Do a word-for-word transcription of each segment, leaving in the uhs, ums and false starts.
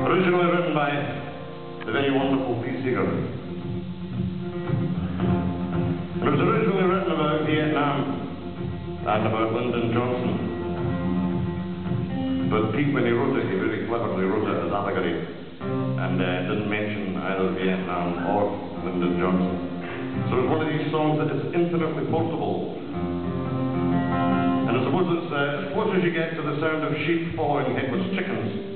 Originally written by the very wonderful Pete Seeger. It was originally written about Vietnam and about Lyndon Johnson. But Pete, when he wrote it, he very cleverly wrote it as allegory and uh, didn't mention either Vietnam or Lyndon Johnson. So it's one of these songs that is infinitely portable. And I suppose it's uh, as close as you get to the sound of sheep following headless chickens.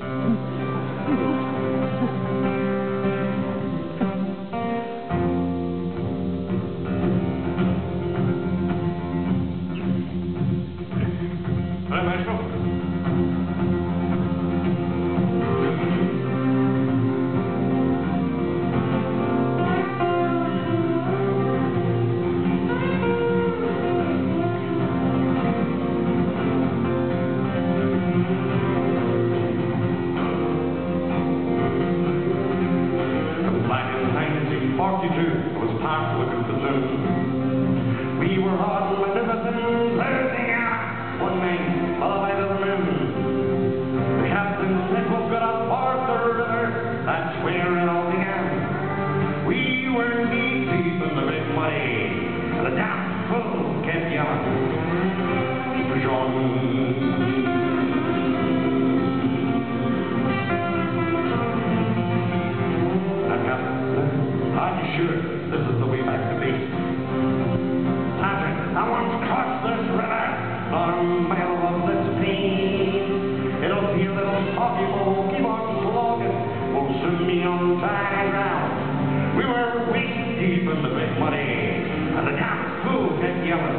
Right, maestro? forty-two, I was part looking for Zoom. We were on magnificent losing out one night by the moon. The captain said we've got to board the river, that's where it all began. We were knee deep in the big money, and the damn fool kept yelling. Jean. Sure, this is the way back to base. Sergeant, I want to cross this river, not a mile of this plain. It'll be a little talky, but we'll keep on slogging. We'll soon be on dry ground. We were waist deep in the big money, and the damn fool kept yelling.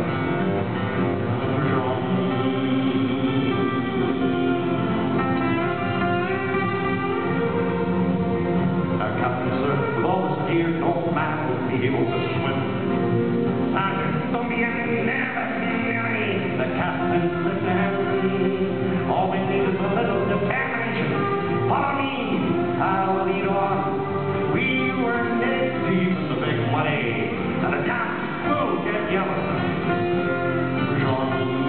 Now, Captain, sir, with all this gear, no man would be able to swim. Sergeant, don't be any nervous, Mary. The captain said to him, all we need is a little determination. Follow me, I'll lead on. We were dead deep in the big money, and the damn fool kept yelling. Jean.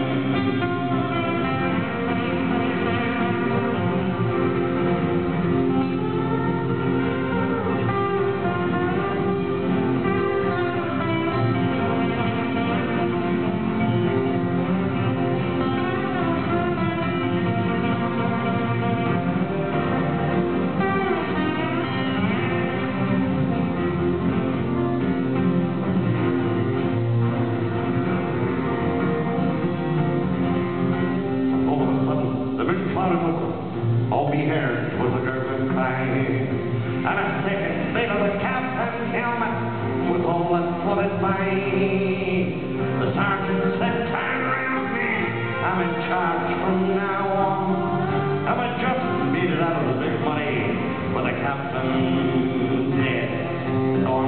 All we heard was a gurgling cry, and a second later the captain's helmet was all that floated by. The sergeant said, turn around, man, I'm in charge from now on. And we just made it out of the big money with the captain dead on.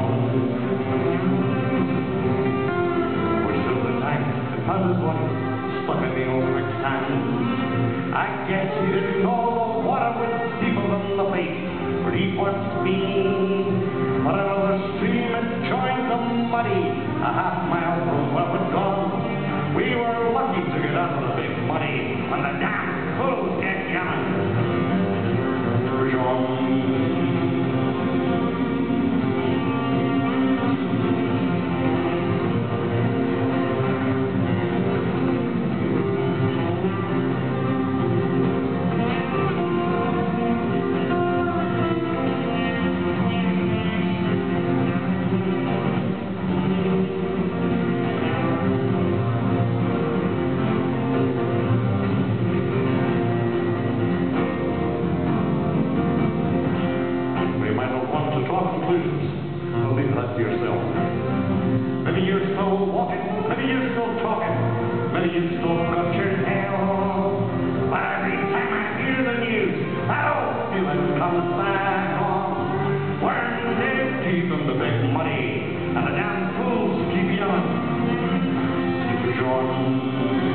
We're still the time to pass his body stuck in the old quicksand. I guess he didn't know the water was deeper than the lake where he once been. But another stream had joined the muddy a half mile from where we'd gone. We were lucky to get out of the big muddy when the damn fool kept yelling. Jean. Conclusions. So leave that to yourself. Maybe you're still walking, maybe you're still talking, maybe you've still got your tail. But every time I hear the news, that old feeling comes back on. We're dead deep in the big money, and the damn fools keep yelling. Jean.